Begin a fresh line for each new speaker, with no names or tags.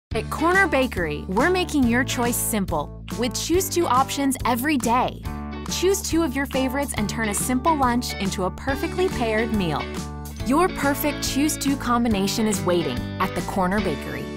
At Corner Bakery, we're making your choice simple with ChooseTwo options every day. Choose 2 of your favorites and turn a simple lunch into a perfectly paired meal. Your perfect ChooseTwo combination is waiting at the Corner Bakery.